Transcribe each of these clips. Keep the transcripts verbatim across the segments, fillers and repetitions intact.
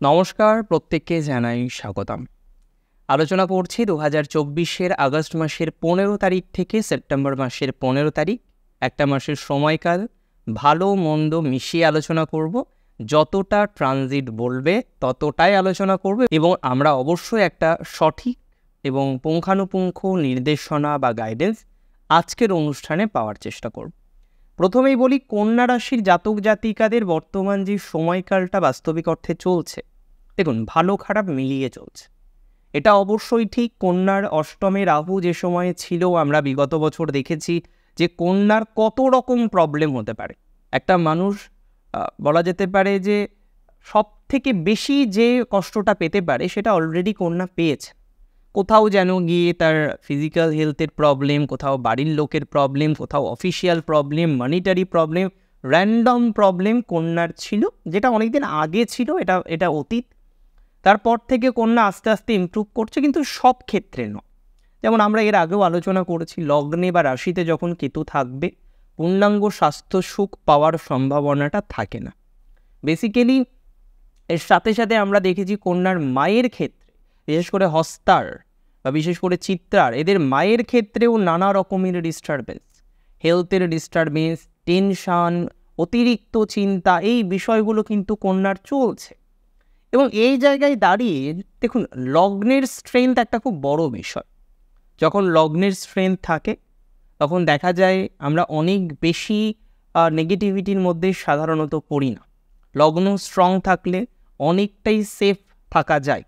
নমস্কার, প্রত্যেককে জানাই স্বাগতম। আলোচনা করছি দু হাজার চব্বিশের আগস্ট মাসের পনেরো তারিখ থেকে সেপ্টেম্বর মাসের পনেরো তারিখ, একটা মাসের সময়কাল ভালো মন্দ মিশিয়ে আলোচনা করব। যতটা ট্রানজিট বলবে ততটাই আলোচনা করব এবং আমরা অবশ্যই একটা সঠিক এবং পুঙ্খানুপুঙ্খ নির্দেশনা বা গাইডেন্স আজকের অনুষ্ঠানে পাওয়ার চেষ্টা করব। প্রথমেই বলি, কন্যা রাশির জাতক জাতিকাদের বর্তমান যে সময়কালটা বাস্তবিক অর্থে চলছে, দেখুন ভালো খারাপ মিলিয়ে চলছে। এটা অবশ্যই ঠিক, কন্যার অষ্টমে রাহু যে সময়ে ছিল আমরা বিগত বছর দেখেছি যে কন্যার কত রকম প্রবলেম হতে পারে। একটা মানুষ বলা যেতে পারে যে সব থেকে বেশি যে কষ্টটা পেতে পারে সেটা অলরেডি কন্যা পেয়েছে। কোথাও যেন গিয়ে তার ফিজিক্যাল হেলথের প্রবলেম, কোথাও বাড়ির লোকের প্রবলেম, কোথাও official problem, monetary problem, random problem কন্যার ছিল, যেটা অনেকদিন আগে ছিল, এটা এটা অতীত। তারপর থেকে কন্যা আস্তে আস্তে ইমপ্রুভ করছে, কিন্তু সব ক্ষেত্রে নয়। যেমন আমরা এর আগেও আলোচনা করেছি, লগ্নে বা রাশিতে যখন কেতু থাকবে পূর্ণাঙ্গ স্বাস্থ্য সুখ পাওয়ার সম্ভাবনাটা থাকে না। বেসিক্যালি এর সাথে সাথে আমরা দেখেছি কন্যার মায়ের ক্ষেত্রে, বিশেষ করে হস্তার বা বিশেষ করে চিত্রার, এদের মায়ের ক্ষেত্রেও নানা রকমের ডিস্টারবেন্স, হেলথের ডিস্টারবেন্স, টেনশান, অতিরিক্ত চিন্তা, এই বিষয়গুলো কিন্তু কন্যার চলছে। এবং এই জায়গায় দাঁড়িয়ে দেখুন, লগ্নের স্ট্রেংথ একটা খুব বড় বিষয়। যখন লগ্নের স্ট্রেংথ থাকে তখন দেখা যায় আমরা অনেক বেশি নেগেটিভিটির মধ্যে সাধারণত পড়ি না। লগ্ন স্ট্রং থাকলে অনেকটাই সেফ থাকা যায়।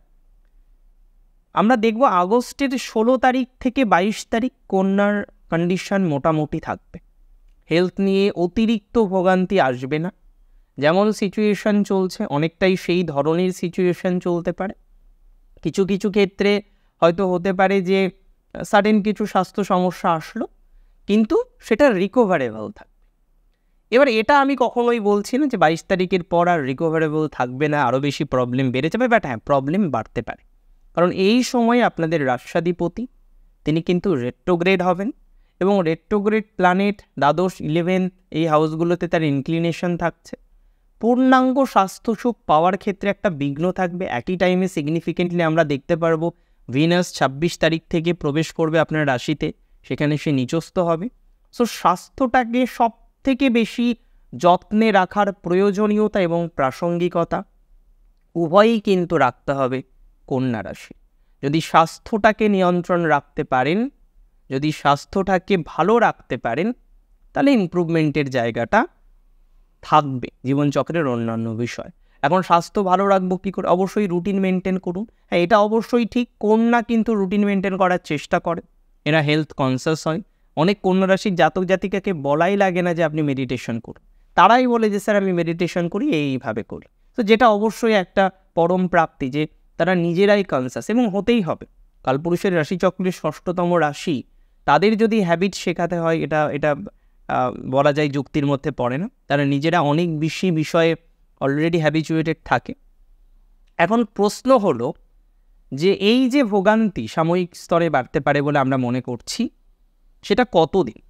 আমরা দেখব আগস্টের ষোলো তারিখ থেকে বাইশ তারিখ কন্যার কন্ডিশন মোটামুটি থাকবে। হেলথ নিয়ে অতিরিক্ত ভোগান্তি আসবে না। যেমন সিচুয়েশন চলছে অনেকটাই সেই ধরনের সিচুয়েশন চলতে পারে। কিছু কিছু ক্ষেত্রে হয়তো হতে পারে যে সাডেন কিছু স্বাস্থ্য সমস্যা আসলো, কিন্তু সেটা রিকভারেবল থাকবে। এবার এটা আমি কখনোই বলছি না যে বাইশ তারিখের পর আর রিকভারেবল থাকবে না, আরও বেশি প্রবলেম বেড়ে যাবে, বাট হ্যাঁ, প্রবলেম বাড়তে পারে। কারণ এই সময় আপনাদের রাশাধিপতি তিনি কিন্তু রেট্রোগ্রেড হবেন, এবং রেট্রোগ্রেড প্ল্যানেট দ্বাদশ ইলেভেন্থ এই হাউসগুলোতে তার ইনক্লিনেশন থাকছে। পূর্ণাঙ্গ স্বাস্থ্য সুখ পাওয়ার ক্ষেত্রে একটা বিঘ্ন থাকবে। একই টাইমে সিগনিফিকেন্টলি আমরা দেখতে পারবো ভিনাস ছাব্বিশ তারিখ থেকে প্রবেশ করবে আপনার রাশিতে, সেখানে সে নিচস্থ হবে। সো স্বাস্থ্যটাকে সব থেকে বেশি যত্নে রাখার প্রয়োজনীয়তা এবং প্রাসঙ্গিকতা উভয়ই কিন্তু রাখতে হবে কন্যা রাশি। যদি স্বাস্থ্যটাকে নিয়ন্ত্রণ রাখতে পারেন, যদি স্বাস্থ্যটাকে ভালো রাখতে পারেন, তাহলে ইমপ্রুভমেন্টের জায়গাটা থাকবে জীবনচক্রের অন্যান্য বিষয়। এখন স্বাস্থ্য ভালো রাখবো কী করে? অবশ্যই রুটিন মেনটেন করুন। হ্যাঁ, এটা অবশ্যই ঠিক, কন্যা কিন্তু রুটিন মেনটেন করার চেষ্টা করে, এরা হেলথ কনসিয়াস হয়। অনেক কন্যা রাশির জাতক জাতিকাকে বলাই লাগে না যে আপনি মেডিটেশন করুন, তারাই বলে যে স্যার আমি মেডিটেশন করি, এইভাবে করি। তো যেটা অবশ্যই একটা পরম প্রাপ্তি যে তারা নিজেরাই কনসিয়াস, এবং হতেই হবে। কালপুরুষের রাশিচক্রের ষষ্ঠতম রাশি, তাদের যদি হ্যাবিট শেখাতে হয়, এটা এটা বলা যায় যুক্তির মধ্যে পড়ে না। তারা নিজেরা অনেক বেশি বিষয়ে অলরেডি হ্যাবিচুয়েটেড থাকে। এখন প্রশ্ন হলো যে এই যে ভোগান্তি সাময়িক স্তরে বাড়তে পারে বলে আমরা মনে করছি, সেটা কতদিন?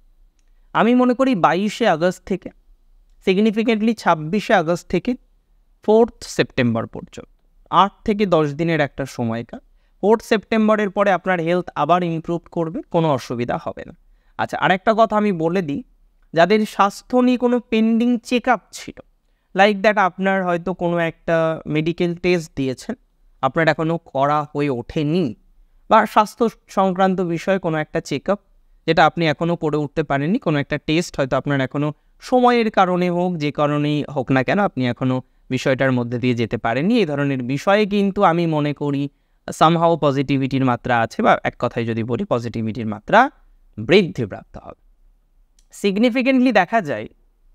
আমি মনে করি বাইশে আগস্ট থেকে সিগনিফিকেন্টলি ছাব্বিশে আগস্ট থেকে ফোর্থ সেপ্টেম্বর পর্যন্ত, আট থেকে দশ দিনের একটা সময়কাল। ফোর্থ সেপ্টেম্বরের পরে আপনার হেলথ আবার ইমপ্রুভ করবে, কোনো অসুবিধা হবে না। আচ্ছা, আরেকটা কথা আমি বলে দিই, যাদের স্বাস্থ্য নিয়ে কোনো পেন্ডিং চেক আপ ছিল, লাইক দ্যাট আপনার হয়তো কোনো একটা মেডিকেল টেস্ট দিয়েছেন, আপনার এখনও করা হয়ে ওঠেনি, বা স্বাস্থ্য সংক্রান্ত বিষয়ে কোনো একটা চেক আপ যেটা আপনি এখনও করে উঠতে পারেননি, কোনো একটা টেস্ট হয়তো আপনার এখনও সময়ের কারণে হোক, যে কারণেই হোক না কেন, আপনি এখনও বিষয়টার মধ্যে দিয়ে যেতে পারেননি, এই ধরনের বিষয়ে কিন্তু আমি মনে করি সামহাও পজিটিভিটির মাত্রা আছে, বা এক কথায় যদি বলি পজিটিভিটির মাত্রা বৃদ্ধিপ্রাপ্ত হবে। সিগনিফিকেন্টলি দেখা যায়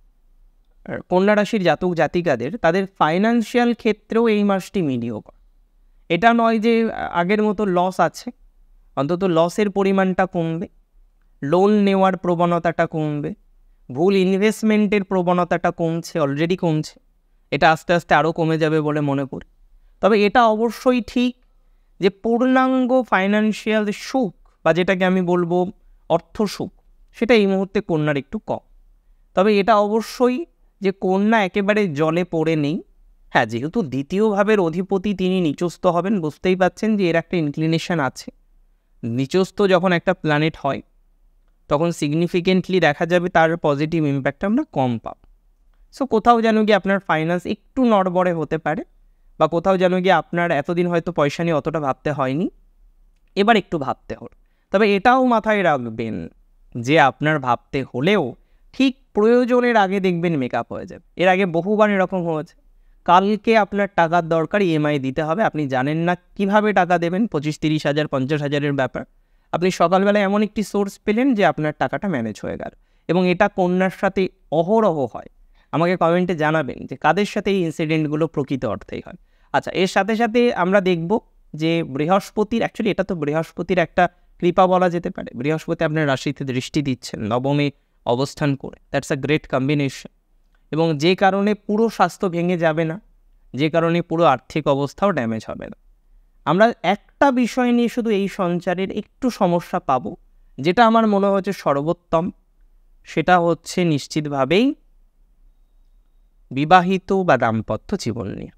কন্যা রাশির জাতক জাতিকাদের তাদের ফাইন্যান্সিয়াল ক্ষেত্রেও এই মাসটি মিডিওকর। এটা নয় যে আগের মতো লস আছে, অন্তত লসের পরিমাণটা কমবে, লোন নেওয়ার প্রবণতাটা কমবে, ভুল ইনভেস্টমেন্টের প্রবণতাটা কমছে, অলরেডি কমছে, এটা আস্তে আস্তে আরও কমে যাবে বলে মনে করি। তবে এটা অবশ্যই ঠিক যে পূর্ণাঙ্গ ফাইন্যান্সিয়াল সুখ, বা যেটাকে আমি বলবো অর্থ সুখ, সেটা এই মুহূর্তে কন্যার একটু কম। তবে এটা অবশ্যই যে কন্যা একেবারে জলে পড়ে নেই, হ্যাঁ, যেহেতু দ্বিতীয় ভাবের অধিপতি তিনি নিচস্থ হবেন, বুঝতেই পাচ্ছেন যে এর একটা ইনক্লিনেশন আছে। নিচস্থ যখন একটা প্ল্যানেট হয় তখন সিগনিফিকেন্টলি দেখা যাবে তার পজিটিভ ইম্প্যাক্ট আমরা কম পাব। সো কোথাও যেন গিয়ে আপনার ফাইন্যান্স একটু নড়বড়ে হতে পারে, বা কোথাও যেন গিয়ে আপনার এতদিন হয়তো পয়সা নিয়ে অতটা ভাবতে হয়নি, এবার একটু ভাবতে হল। তবে এটাও মাথায় রাখবেন যে আপনার ভাবতে হলেও ঠিক প্রয়োজনের আগে দেখবেন মেকআপ হয়ে যাবে। এর আগে বহুবার এরকম হয়েছে, কালকে আপনার টাকার দরকার, ইএমআই দিতে হবে, আপনি জানেন না কিভাবে টাকা দেবেন, পঁচিশ তিরিশ হাজার পঞ্চাশ হাজারের ব্যাপার, আপনি সকালবেলায় এমন একটি সোর্স পেলেন যে আপনার টাকাটা ম্যানেজ হয়ে গেল। এবং এটা কন্যার সাথে অহরহ হয়। আমাকে কমেন্টে জানাবেন যে কাদের সাথে এই ইনসিডেন্টগুলো প্রকৃত অর্থেই হয়। আচ্ছা, এর সাথে সাথে আমরা দেখব যে বৃহস্পতির, অ্যাকচুয়ালি এটা তো বৃহস্পতির একটা কৃপা বলা যেতে পারে। বৃহস্পতি আপনার রাশিতে দৃষ্টি দিচ্ছেন নবমে অবস্থান করে, দ্যাটস আ গ্রেট কম্বিনেশন। এবং যে কারণে পুরো স্বাস্থ্য ভেঙে যাবে না, যে কারণে পুরো আর্থিক অবস্থাও ড্যামেজ হবে না। আমরা একটা বিষয় নিয়ে শুধু এই সঞ্চারের একটু সমস্যা পাব, যেটা আমার মনে হচ্ছে সর্বোত্তম, সেটা হচ্ছে নিশ্চিতভাবেই বিবাহিত বা দাম্পত্য জীবন নিয়ে।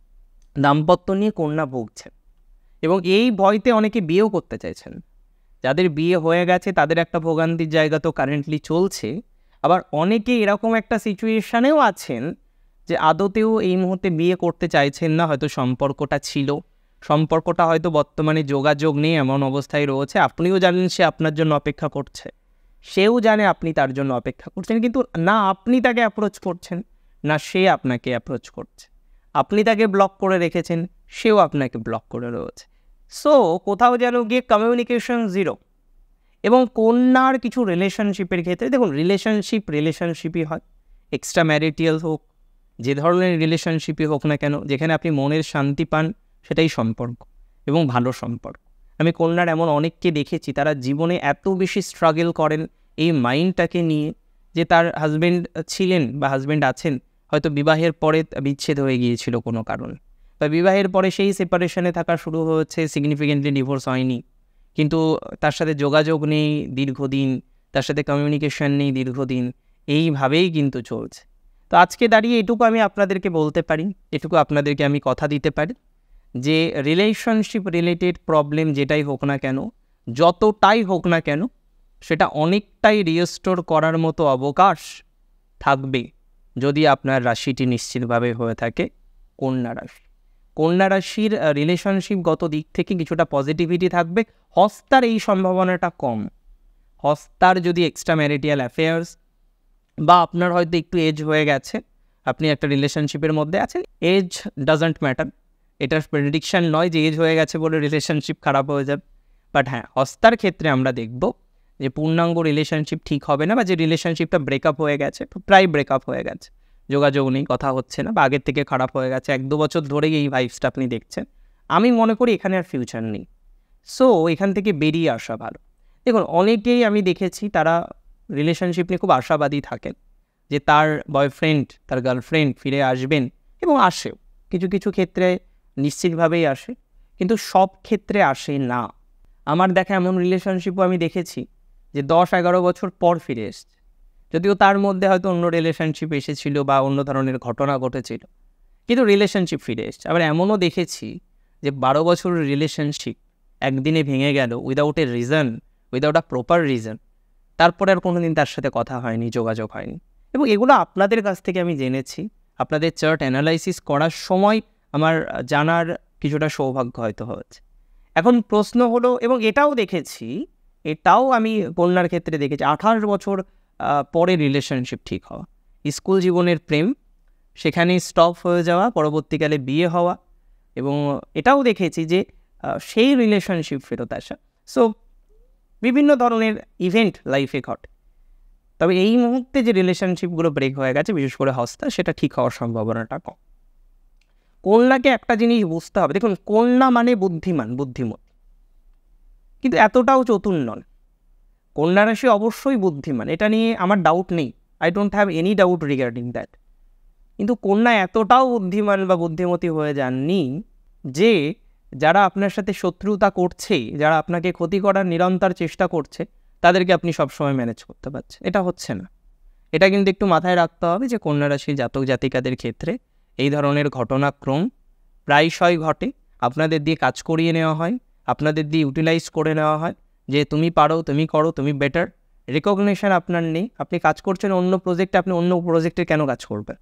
দাম্পত্য নিয়ে কন্যা ভুগছেন এবং এই ভয়তে অনেকে বিয়েও করতে চাইছেন। যাদের বিয়ে হয়ে গেছে তাদের একটা ভোগান্তির জায়গা তো কারেন্টলি চলছে, আবার অনেকে এরকম একটা সিচুয়েশানেও আছেন যে আদতেও এই মুহূর্তে বিয়ে করতে চাইছেন না। হয়তো সম্পর্কটা ছিল, সম্পর্কটা হয়তো বর্তমানে যোগাযোগ নেই, এমন অবস্থায় রয়েছে। আপনিও জানেন সে আপনার জন্য অপেক্ষা করছে, সেও জানে আপনি তার জন্য অপেক্ষা করছেন, কিন্তু না আপনি তাকে অ্যাপ্রোচ করছেন, না সে আপনাকে অ্যাপ্রোচ করছে। আপনি তাকে ব্লক করে রেখেছেন, সেও আপনাকে ব্লক করে রয়েছে। সো কোথাও যেন গিয়ে কমিউনিকেশন জিরো। এবং কন্যার কিছু রিলেশনশিপের ক্ষেত্রে দেখুন, রিলেশনশিপ রিলেশনশিপই হয়, এক্সট্রা ম্যারিটিয়াল হোক, যে ধরনের রিলেশনশিপই হোক না কেন, যেখানে আপনি মনের শান্তি পান সেটাই সম্পর্ক এবং ভালো সম্পর্ক। আমি কন্যার এমন অনেককে দেখেছি তারা জীবনে এত বেশি স্ট্রাগল করেন এই মাইন্ডটাকে নিয়ে, যে তার হাজব্যান্ড ছিলেন বা হাজব্যান্ড আছেন, হয়তো বিবাহের পরে বিচ্ছেদ হয়ে গিয়েছিল কোনো কারণ, বা বিবাহের পরে সেই সেপারেশনে থাকা শুরু হয়েছে, সিগনিফিকেন্টলি ডিভোর্স হয়নি, কিন্তু তার সাথে যোগাযোগ নেই দীর্ঘদিন, তার সাথে কমিউনিকেশন নেই দীর্ঘদিন, এইভাবেই কিন্তু চলছে। তো আজকে দাঁড়িয়ে এটুকু আমি আপনাদেরকে বলতে পারি, এটুকু আপনাদেরকে আমি কথা দিতে পারি যে রিলেশনশিপ রিলেটেড প্রবলেম যেটাই হোক না কেন, যতটাই হোক না কেন, সেটা অনেকটাই রিস্টোর করার মতো অবকাশ থাকবে যদি আপনার রাশিটি নিশ্চিতভাবে হয়ে থাকে কন্যা রাশি। কন্যা রাশির রিলেশনশিপগত দিক থেকে কিছুটা পজিটিভিটি থাকবে। হস্তার এই সম্ভাবনাটা কম। হস্তার যদি এক্সট্রা ম্যারিটিয়াল অ্যাফেয়ার্স, বা আপনার হয়তো একটু এজ হয়ে গেছে, আপনি একটা রিলেশনশিপের মধ্যে আছেন, এজ ডাজন্ট ম্যাটার, এটার প্রেডিকশান নয় যে এজ হয়ে গেছে বলে রিলেশনশিপ খারাপ হয়ে যাবে। বাট হ্যাঁ, হস্তার ক্ষেত্রে আমরা দেখব যে পূর্ণাঙ্গ রিলেশনশিপ ঠিক হবে না, বা যে রিলেশনশিপটা ব্রেকআপ হয়ে গেছে, প্রায় ব্রেকআপ হয়ে গেছে, যোগাযোগ নেই, কথা হচ্ছে না, বা আগের থেকে খারাপ হয়ে গেছে, এক দু বছর ধরেই এই ভাইবসটা আপনি দেখছেন, আমি মনে করি এখানে আর ফিউচার নেই। সো এখান থেকে বেরিয়ে আসা ভালো। দেখুন, অনেকেই আমি দেখেছি তারা রিলেশনশিপ নিয়ে খুব আশাবাদী থাকেন যে তার বয়ফ্রেন্ড তার গার্লফ্রেন্ড ফিরে আসবেন, এবং আসেও, কিছু কিছু ক্ষেত্রে নিশ্চিতভাবেই আসে, কিন্তু সব ক্ষেত্রে আসে না। আমার দেখা এমন রিলেশনশিপও আমি দেখেছি যে দশ এগারো বছর পর ফিরে এসছে, যদিও তার মধ্যে হয়তো অন্য রিলেশনশিপ এসেছিল বা অন্য ধরনের ঘটনা ঘটেছিল, কিন্তু রিলেশনশিপ ফিরে এসছে। আবার এমনও দেখেছি যে বারো বছরের রিলেশনশিপ একদিনে ভেঙে গেল without a reason, without a proper reason, তারপরে আর কোনো দিন তার সাথে কথা হয়নি, যোগাযোগ হয়নি। এবং এগুলো আপনাদের কাছ থেকে আমি জেনেছি, আপনাদের চার্ট অ্যানালাইসিস করার সময় আমার জানার কিছুটা সৌভাগ্য হয়তো হয়েছে। এখন প্রশ্ন হলো, এবং এটাও দেখেছি, এটাও আমি কন্যার ক্ষেত্রে দেখেছি, আঠাশ বছর পরে রিলেশনশিপ ঠিক হওয়া, স্কুল জীবনের প্রেম সেখানেই স্টপ হয়ে যাওয়া, পরবর্তীকালে বিয়ে হওয়া, এবং এটাও দেখেছি যে সেই রিলেশনশিপ ফেরত আসা। সো বিভিন্ন ধরনের ইভেন্ট লাইফে ঘটে। তবে এই মুহূর্তে যে রিলেশনশিপগুলো ব্রেক হয়ে গেছে, বিশেষ করে হস্তা, সেটা ঠিক হওয়ার সম্ভাবনাটা কম। কন্যাকে একটা জিনিস বুঝতে হবে, দেখুন কন্যা মানে বুদ্ধিমান, বুদ্ধিমতী, কিন্তু এতটাও চতুর নন। কন্যা রাশি অবশ্যই বুদ্ধিমান, এটা নিয়ে আমার ডাউট নেই, I don't have any doubt regarding that. কিন্তু কন্যা এতটাও বুদ্ধিমান বা বুদ্ধিমতী হয়ে যাননি যে যারা আপনার সাথে শত্রুতা করছে, যারা আপনাকে ক্ষতি করার নিরন্তর চেষ্টা করছে, তাদেরকে আপনি সবসময় ম্যানেজ করতে পারছেন। এটা হচ্ছে না। এটা কিন্তু একটু মাথায় রাখতে হবে যে কন্যা রাশির জাতক জাতিকাদের ক্ষেত্রে এই ধরনের ঘটনাক্রম প্রায়শই ঘটে। আপনাদের দিয়ে কাজ করিয়ে নেওয়া হয়, আপনাদের দিয়ে ইউটিলাইজ করে নেওয়া হয় যে তুমি পারো, তুমি করো, তুমি বেটার। রেকগনিশন আপনার নেই। আপনি কাজ করছেন অন্য প্রজেক্টে, আপনি অন্য প্রজেক্টে কেন কাজ করবেন?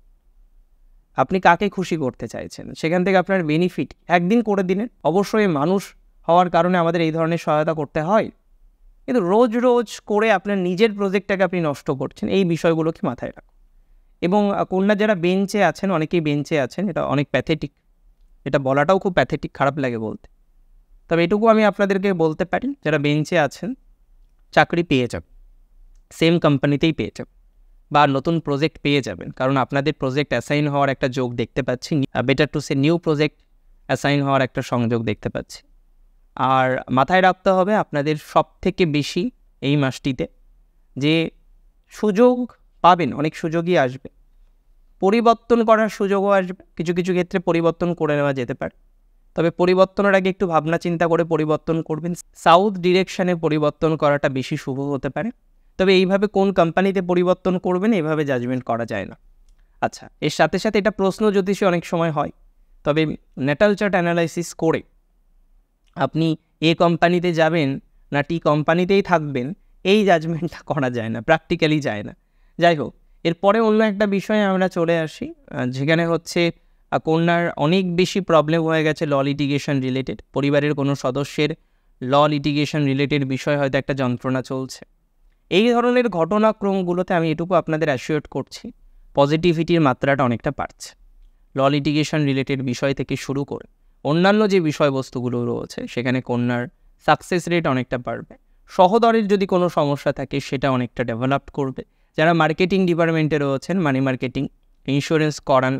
আপনি কাকে খুশি করতে চাইছেন? সেখান থেকে আপনার বেনিফিট একদিন করে দিলেন। অবশ্যই মানুষ হওয়ার কারণে আমাদের এই ধরনের সহায়তা করতে হয়, কিন্তু রোজ রোজ করে আপনার নিজের প্রজেক্টটাকে আপনি নষ্ট করছেন, এই বিষয়গুলোকে মাথায় রাখুন। এবং কন্যা যারা বেঞ্চে আছেন, অনেকেই বেঞ্চে আছেন, এটা অনেক প্যাথেটিক, এটা বলাটাও খুব প্যাথেটিক, খারাপ লাগে বলতে। তবে এটুকু আমি আপনাদেরকে বলতে পারি, যারা বেঞ্চে আছেন চাকরি পেয়ে যাবেন, সেম কোম্পানিতেই পেয়ে যাবেন, বা নতুন প্রজেক্ট পেয়ে যাবেন, কারণ আপনাদের প্রজেক্ট অ্যাসাইন হওয়ার একটা যোগ দেখতে পাচ্ছি, better to say new project assign হওয়ার একটা সংযোগ দেখতে পাচ্ছি। আর মাথায় রাখতে হবে আপনাদের সব থেকে বেশি এই মাসটিতে যে সুযোগ পাবেন, অনেক সুযোগই আসবে, পরিবর্তন করার সুযোগও আসবে। কিছু কিছু ক্ষেত্রে পরিবর্তন করে নেওয়া যেতে পারে, তবে পরিবর্তনের আগে একটু ভাবনা চিন্তা করে পরিবর্তন করবেন। সাউথ ডিরেকশানে পরিবর্তন করাটা বেশি শুভ হতে পারে। তবে এইভাবে কোন কোম্পানিতে পরিবর্তন করবেন এইভাবে জাজমেন্ট করা যায় না। আচ্ছা, এর সাথে সাথে এটা প্রশ্ন জ্যোতিষে অনেক সময় হয়, তবে ন্যাটাল চার্ট অ্যানালাইসিস করে আপনি এ কোম্পানিতে যাবেন না টি কোম্পানিতেই থাকবেন এই জাজমেন্টটা করা যায় না, প্র্যাকটিক্যালি যায় না। যাই হোক, এরপরে অন্য একটা বিষয়ে আমরা চলে আসি, যেখানে হচ্ছে কন্যার অনেক বেশি প্রবলেম হয়ে গেছে ল লিটিগেশন রিলেটেড। পরিবারের কোনো সদস্যের ল লিটিগেশন রিলেটেড বিষয় হয়তো একটা যন্ত্রণা চলছে। এই ধরনের ঘটনাক্রমগুলোতে আমি এটুকু আপনাদের অ্যাসিওর করছি, পজিটিভিটির মাত্রাটা অনেকটা বাড়ছে। ল লিটিগেশন রিলেটেড বিষয় থেকে শুরু করে অন্যান্য যে বিষয়বস্তুগুলো রয়েছে সেখানে কন্যার সাকসেস রেট অনেকটা বাড়বে। সহদরের যদি কোনো সমস্যা থাকে সেটা অনেকটা ডেভেলপ করবে। যারা মার্কেটিং ডিপার্টমেন্টে রয়েছেন, মানি মার্কেটিং, ইন্স্যুরেন্স করান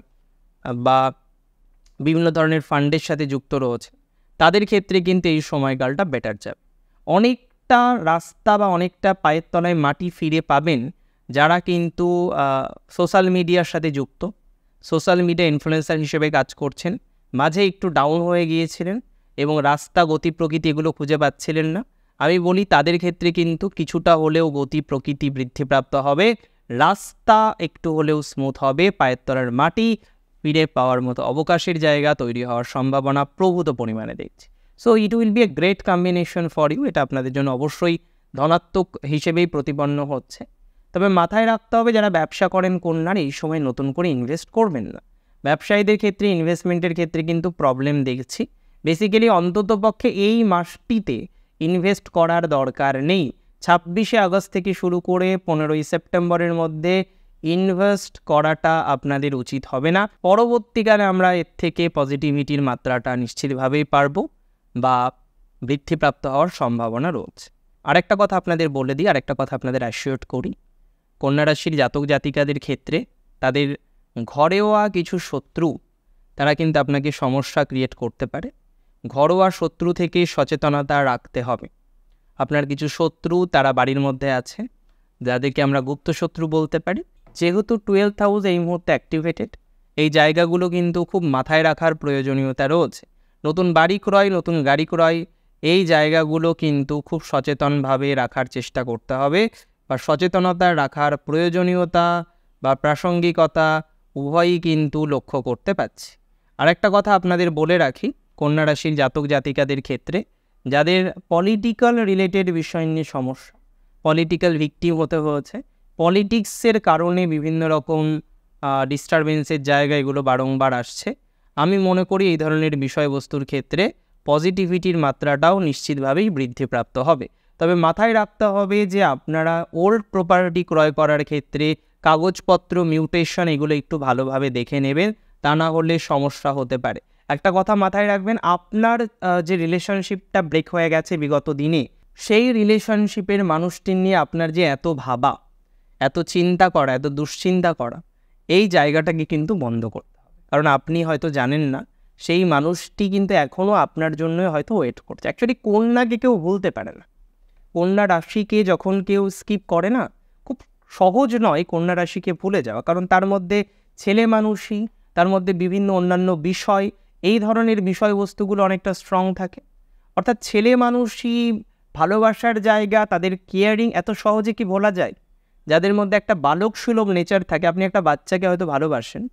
বা বিভিন্ন ধরনের ফান্ডের সাথে যুক্ত রয়েছে, তাদের ক্ষেত্রে কিন্তু এই সময়কালটা বেটার যাবে। অনেকটা রাস্তা বা অনেকটা পায়ের তলায় মাটি ফিরে পাবেন যারা কিন্তু সোশ্যাল মিডিয়ার সাথে যুক্ত, সোশ্যাল মিডিয়া ইনফ্লুয়েন্সার হিসেবে কাজ করছেন, মাঝে একটু ডাউন হয়ে গিয়েছিলেন এবং রাস্তা, গতি, প্রকৃতি এগুলো খুঁজে পাচ্ছিলেন না। আমি বলি তাদের ক্ষেত্রে কিন্তু কিছুটা হলেও গতি প্রকৃতি বৃদ্ধিপ্রাপ্ত হবে, রাস্তা একটু হলেও স্মুথ হবে, পায়ের তলার মাটি ফিরে পাওয়ার মতো অবকাশের জায়গা তৈরি হওয়ার সম্ভাবনা প্রভূত পরিমাণে দেখছি। So it will be a great combination for you. এটা আপনাদের জন্য অবশ্যই ধনাত্মক হিসেবেই প্রতিপন্ন হচ্ছে। তবে মাথায় রাখতে হবে যারা ব্যবসা করেন কন্যার এই সময় নতুন করে ইনভেস্ট করবেন না। ব্যবসায়ীদের ক্ষেত্রে ইনভেস্টমেন্টের ক্ষেত্রে কিন্তু প্রবলেম দেখছি। বেসিক্যালি অন্ততপক্ষে এই মাসটিতে ইনভেস্ট করার দরকার নেই। ছাব্বিশে আগস্ট থেকে শুরু করে পনেরোই সেপ্টেম্বরের মধ্যে ইনভেস্ট করাটা আপনাদের উচিত হবে না। পরবর্তীকালে আমরা এর থেকে পজিটিভিটির মাত্রাটা নিশ্চিতভাবেই পারবো বা বৃদ্ধিপ্রাপ্ত হওয়ার সম্ভাবনা রয়েছে। আরেকটা কথা আপনাদের বলে দিই, আরেকটা কথা আপনাদের অ্যাসিওর করি, কন্যা রাশির জাতক জাতিকাদের ক্ষেত্রে তাদের ঘরোয়া কিছু শত্রু তারা কিন্তু আপনাকে সমস্যা ক্রিয়েট করতে পারে। ঘরোয়া শত্রু থেকে সচেতনতা রাখতে হবে। আপনার কিছু শত্রু তারা বাড়ির মধ্যে আছে, যাদেরকে আমরা গুপ্ত শত্রু বলতে পারি। যেহেতু টুয়েলভ হাউস এই মুহূর্তে অ্যাক্টিভেটেড, এই জায়গাগুলো কিন্তু খুব মাথায় রাখার প্রয়োজনীয়তা রয়েছে। নতুন বাড়ি ক্রয়, নতুন গাড়ি ক্রয়, এই জায়গাগুলো কিন্তু খুব সচেতনভাবে রাখার চেষ্টা করতে হবে, বা সচেতনতা রাখার প্রয়োজনীয়তা বা প্রাসঙ্গিকতা উভয়ই কিন্তু লক্ষ্য করতে পারছি। আরেকটা কথা আপনাদের বলে রাখি, কন্যা রাশির জাতক জাতিকাদের ক্ষেত্রে যাদের পলিটিক্যাল রিলেটেড বিষয় নিয়ে সমস্যা, পলিটিক্যাল ভিকটিম হতে হয়েছে, পলিটিক্সের কারণে বিভিন্ন রকম ডিস্টারবেন্সের জায়গা এগুলো বারংবার আসছে, আমি মনে করি এই ধরনের বিষয়বস্তুর ক্ষেত্রে পজিটিভিটির মাত্রাটাও নিশ্চিতভাবেই বৃদ্ধিপ্রাপ্ত হবে। তবে মাথায় রাখতে হবে যে আপনারা ওল্ড প্রপার্টি ক্রয় করার ক্ষেত্রে কাগজপত্র, মিউটেশন এগুলো একটু ভালোভাবে দেখে নেবেন, তা না হলে সমস্যা হতে পারে। একটা কথা মাথায় রাখবেন, আপনার যে রিলেশনশিপটা ব্রেক হয়ে গেছে বিগত দিনে, সেই রিলেশনশিপের মানুষটি নিয়ে আপনার যে এত ভাবা, এত চিন্তা করা, এত দুশ্চিন্তা করা, এই জায়গাটাকে কিন্তু বন্ধ করতে হবে। কারণ আপনি হয়তো জানেন না সেই মানুষটি কিন্তু এখনও আপনার জন্যই হয়তো ওয়েট করছে। অ্যাকচুয়ালি কন্যাকে কেউ ভুলতে পারে না। কন্যা রাশিকে যখন কেউ স্কিপ করে না, খুব সহজ নয় কন্যা রাশিকে ভুলে যাওয়া, কারণ তার মধ্যে ছেলে মানুষই, তার মধ্যে বিভিন্ন অন্যান্য বিষয়, এই ধরনের বিষয়বস্তুগুলো অনেকটা স্ট্রং থাকে। অর্থাৎ ছেলে মানুষই, ভালোবাসার জায়গা, তাদের কেয়ারিং এত সহজে কি ভোলা যায়? যাদের মধ্যে একটা বালক সুলভ নেচার থাকে, আপনি একটা বাচ্চাকে হয়তো ভালোবাসেন,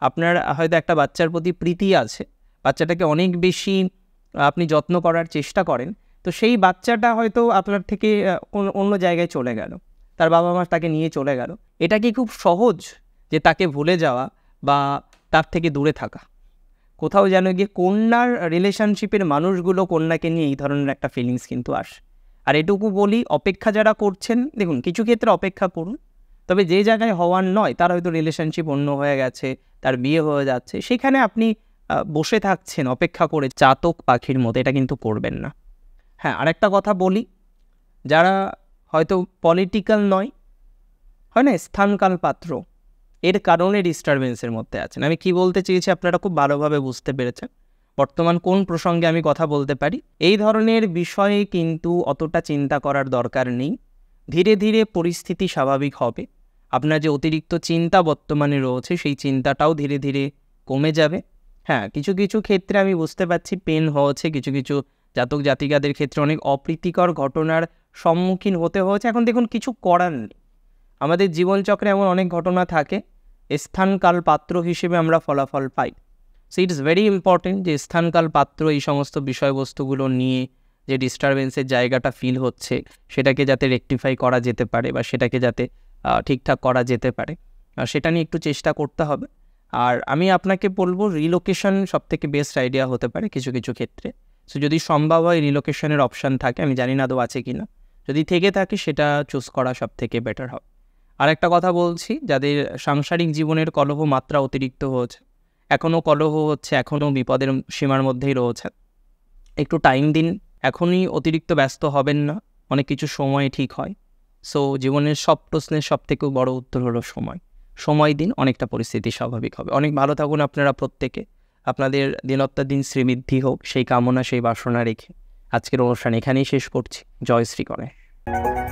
আপনার হয়তো একটা বাচ্চার প্রতি প্রীতি আছে, বাচ্চাটাকে অনেক বেশি আপনি যত্ন করার চেষ্টা করেন, তো সেই বাচ্চাটা হয়তো আপনার থেকে অন্য জায়গায় চলে গেল, তার বাবা মা তাকে নিয়ে চলে গেল। এটা কি খুব সহজ যে তাকে ভুলে যাওয়া বা তার থেকে দূরে থাকা? কোথাও যেন গিয়ে কন্যার রিলেশনশিপের মানুষগুলো কন্যাকে নিয়ে এই ধরনের একটা ফিলিংস কিন্তু আসে। আর এটুকু বলি, অপেক্ষা যারা করছেন, দেখুন কিছু ক্ষেত্রে অপেক্ষা করুন, তবে যে জায়গায় হওয়ার নয়, তার হয়তো রিলেশনশিপ অন্য হয়ে গেছে, তার বিয়ে হয়ে যাচ্ছে, সেখানে আপনি বসে থাকছেন অপেক্ষা করে চাতক পাখির মতো, এটা কিন্তু করবেন না। হ্যাঁ, আরেকটা কথা বলি, যারা হয়তো পলিটিক্যাল নয়, হয় না স্থানকাল পাত্র, এর কারণে ডিস্টারবেন্সের মধ্যে আছেন। আমি কি বলতে চেয়েছি আপনারা খুব ভালোভাবে বুঝতে পেরেছেন বর্তমান কোন প্রসঙ্গে আমি কথা বলতে পারি। এই ধরনের বিষয়ে কিন্তু অতটা চিন্তা করার দরকার নেই। ধীরে ধীরে পরিস্থিতি স্বাভাবিক হবে। আপনার যে অতিরিক্ত চিন্তা বর্তমানে রয়েছে, সেই চিন্তাটাও ধীরে ধীরে কমে যাবে। হ্যাঁ, কিছু কিছু ক্ষেত্রে আমি বুঝতে পারছি পেন হয়েছে, কিছু কিছু জাতক জাতিকাদের ক্ষেত্রে অনেক অপ্রীতিকর ঘটনার সম্মুখীন হতে হয়েছে। এখন দেখুন, কিছু করার নেই, আমাদের জীবনচক্রে এমন অনেক ঘটনা থাকে, স্থানকাল পাত্র হিসেবে আমরা ফলাফল পাই। So it is very important যে স্থানকাল পাত্র এই সমস্ত বিষয়বস্তুগুলো নিয়ে যে ডিস্টারবেন্সের জায়গাটা ফিল হচ্ছে, সেটাকে যাতে রেকটিফাই করা যেতে পারে বা সেটাকে যাতে ঠিকঠাক করা যেতে পারে, সেটা নিয়ে একটু চেষ্টা করতে হবে। আর আমি আপনাকে বলবো, রিলোকেশন সবথেকে বেস্ট আইডিয়া হতে পারে কিছু কিছু ক্ষেত্রে। সো যদি সম্ভব হয় রিলোকেশনের অপশান থাকে, আমি জানি না আদৌ আছে কি না, যদি থেকে থাকে সেটা চুজ করা সবথেকে বেটার হবে। আর একটা কথা বলছি, যাদের সাংসারিক জীবনের কলহ মাত্রা অতিরিক্ত হয়েছে, এখনও কলহ হচ্ছে, এখনও বিপদের সীমার মধ্যেই রয়েছে, একটু টাইম দিন, এখনই অতিরিক্ত ব্যস্ত হবেন না, অনেক কিছু সময় ঠিক হয়। সো জীবনের সব প্রশ্নের সব থেকে বড় উত্তর হলো সময়। সময় দিন, অনেকটা পরিস্থিতি স্বাভাবিক হবে। অনেক ভালো থাকুন আপনারা প্রত্যেকে, আপনাদের দিনত্যাদিন শ্রীবৃদ্ধি হোক সেই কামনা, সেই বাসনা রেখে আজকের অনুষ্ঠান এখানেই শেষ করছি। জয় শ্রী গণেশ।